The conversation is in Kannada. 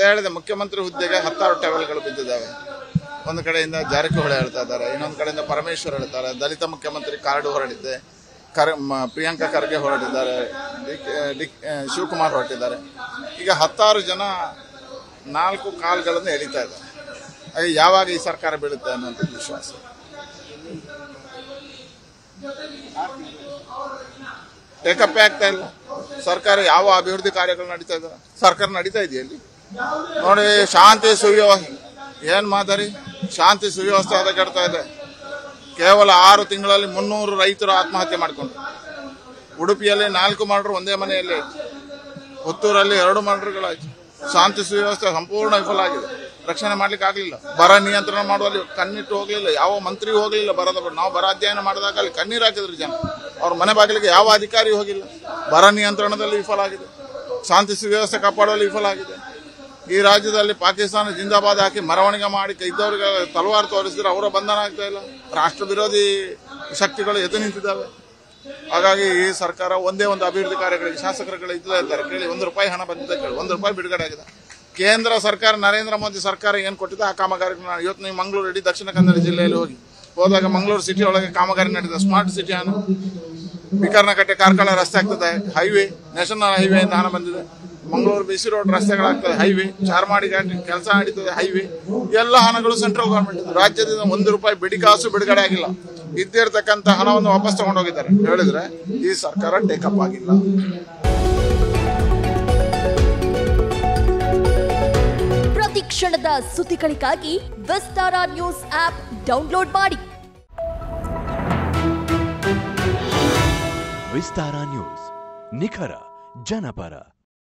ಅದೇ ಹೇಳಿದೆ, ಮುಖ್ಯಮಂತ್ರಿ ಹುದ್ದೆಗೆ 10 ಟವೆಲ್ಗಳು ಬಿದ್ದಿದ್ದಾವೆ. ಒಂದು ಕಡೆಯಿಂದ ಜಾರಕಿಹೊಳಿ ಹೇಳ್ತಾ ಇದ್ದಾರೆ, ಇನ್ನೊಂದು ಕಡೆಯಿಂದ ಪರಮೇಶ್ವರ್ ಹೇಳ್ತಾರೆ, ದಲಿತ ಮುಖ್ಯಮಂತ್ರಿ ಕಾರ್ಡು ಹೊರಡಿದೆ, ಪ್ರಿಯಾಂಕ ಖರ್ಗೆ ಹೊರಟಿದ್ದಾರೆ, ಶಿವಕುಮಾರ್ ಹೊರಟಿದ್ದಾರೆ. ಈಗ 16 ಜನ 4 ಕಾಲ್ಗಳನ್ನು ಎಳಿತಾ ಇದ್ದಾರೆ. ಹಾಗೆ ಯಾವಾಗ ಈ ಸರ್ಕಾರ ಬೀಳುತ್ತೆ ಅನ್ನುವಂಥ ವಿಶ್ವಾಸ. ಟೇಕಪ್ ಆಗ್ತಾ ಇಲ್ಲ. ಸರ್ಕಾರ ಯಾವ ಅಭಿವೃದ್ಧಿ ಕಾರ್ಯಗಳು ನಡೀತಾ ಇದ್ದಾರೆ? ಸರ್ಕಾರ ನಡೀತಾ ಇದೆಯಲ್ಲಿ ನೋಡಿ. ಶಾಂತಿ ಸುವ್ಯವಸ್ಥೆ ಏನ್ ಮಾತಾಡಿ, ಶಾಂತಿ ಸುವ್ಯವಸ್ಥೆ ಅದ ಕೆಡ್ತಾ ಇದೆ. ಕೇವಲ 6 ತಿಂಗಳಲ್ಲಿ 300 ರೈತರು ಆತ್ಮಹತ್ಯೆ ಮಾಡಿಕೊಂಡ್ರು. ಉಡುಪಿಯಲ್ಲಿ 4 ಮರ್ಡರ್ ಒಂದೇ ಮನೆಯಲ್ಲಿ, ಪುತ್ತೂರಲ್ಲಿ 2 ಮರ್ಡರ್ಗಳಾಯ್ತು. ಶಾಂತಿ ಸುವ್ಯವಸ್ಥೆ ಸಂಪೂರ್ಣ ವಿಫಲ ಆಗಿದೆ. ರಕ್ಷಣೆ ಮಾಡ್ಲಿಕ್ಕೆ ಆಗ್ಲಿಲ್ಲ. ಬರ ನಿಯಂತ್ರಣ ಮಾಡುವಲ್ಲಿ ಕಣ್ಣಿಟ್ಟು ಹೋಗ್ಲಿಲ್ಲ. ಯಾವ ಮಂತ್ರಿ ಹೋಗ್ಲಿಲ್ಲ. ನಾವು ಬರ ಅಧ್ಯಯನ ಮಾಡಿದಾಗ ಅಲ್ಲಿ ಕಣ್ಣೀರು ಹಾಕಿದ್ರು ಜನ. ಅವ್ರ ಮನೆ ಬಾಗಿಲಿಗೆ ಯಾವ ಅಧಿಕಾರಿ ಹೋಗಿಲ್ಲ. ಬರ ನಿಯಂತ್ರಣದಲ್ಲಿ ವಿಫಲ ಆಗಿದೆ. ಶಾಂತಿ ಸುವ್ಯವಸ್ಥೆ ಕಾಪಾಡುವಲ್ಲಿ ವಿಫಲ ಆಗಿದೆ. ಈ ರಾಜ್ಯದಲ್ಲಿ ಪಾಕಿಸ್ತಾನ ಜಿಂದಾಬಾದ್ ಹಾಕಿ ಮೆರವಣಿಗೆ ಮಾಡಿ ಇದ್ದವರಿಗೆ ತಲವಾರು ತೋರಿಸಿದ್ರೆ ಅವರ ಬಂಧನ ಆಗ್ತಾ ಇಲ್ಲ. ರಾಷ್ಟ್ರ ವಿರೋಧಿ ಶಕ್ತಿಗಳು ಎದ್ದು ನಿಂತಿದ್ದಾವೆ. ಹಾಗಾಗಿ ಈ ಸರ್ಕಾರ ಒಂದೇ ಒಂದು ಅಭಿವೃದ್ಧಿ ಕಾರ್ಯಗಳಿಗೆ ಶಾಸಕರುಗಳು ಇದ್ದೇ ಇದ್ದಾರೆ. ಕೇಳಿ, ₹1 ಹಣ ಬಂದಿದೆ, ಕೇಳಿ, ₹1 ಬಿಡುಗಡೆ ಆಗಿದೆ. ಕೇಂದ್ರ ಸರ್ಕಾರ, ನರೇಂದ್ರ ಮೋದಿ ಸರ್ಕಾರ ಏನ್ ಕೊಟ್ಟಿದೆ ಆ ಕಾಮಗಾರಿ ಇವತ್ತು ನೀವು ಮಂಗಳೂರು ಇಡೀ ದಕ್ಷಿಣ ಕನ್ನಡ ಜಿಲ್ಲೆಯಲ್ಲಿ ಹೋದಾಗ ಮಂಗಳೂರು ಸಿಟಿ ಒಳಗೆ ಕಾಮಗಾರಿ ನಡೆದಿದೆ. ಸ್ಮಾರ್ಟ್ ಸಿಟಿ ಹಣ, ಬಿಕರ್ನಕಟ್ಟೆ ಕಾರ್ಕಳ ರಸ್ತೆ ಆಗ್ತದೆ, ಹೈವೇ, ನ್ಯಾಷನಲ್ ಹೈವೇ ಇಂದ ಹಣ ಬಂದಿದೆ. ಮಂಗಳೂರು ಬಿಸಿ ರೋಡ್ ರಸ್ತೆಗಳಾಗ್ತದೆ, ಹೈವೇ, ಚಾರ್ಮಾಡಿ ಘಾಟಿ ಕೆಲಸ ನಡೀತದೆ, ಹೈವೇ. ಎಲ್ಲ ಹಣಗಳು ಸೆಂಟ್ರಲ್ ಗವರ್ಮೆಂಟ್. ರಾಜ್ಯದಿಂದ ₹1 ಬಿಡಿಕಾಸು ಬಿಡುಗಡೆ ಆಗಿಲ್ಲ. ಇದ್ದಿರ್ತಕ್ಕಂಥ ಹಣವನ್ನು ವಾಪಸ್ ತಗೊಂಡೋಗಿದ್ದಾರೆ. ಹೇಳಿದ್ರೆ ಈ ಸರ್ಕಾರ ಟೇಕಪ್ ಆಗಿಲ್ಲ. ಪ್ರತಿ ಕ್ಷಣದ ಸುದ್ದಿಗಳಿಗಾಗಿ ವಿಸ್ತಾರ ನ್ಯೂಸ್ ಆಪ್ ಡೌನ್ಲೋಡ್ ಮಾಡಿ. ವಿಸ್ತಾರ ನ್ಯೂಸ್, ನಿಖರ ಜನಪರ.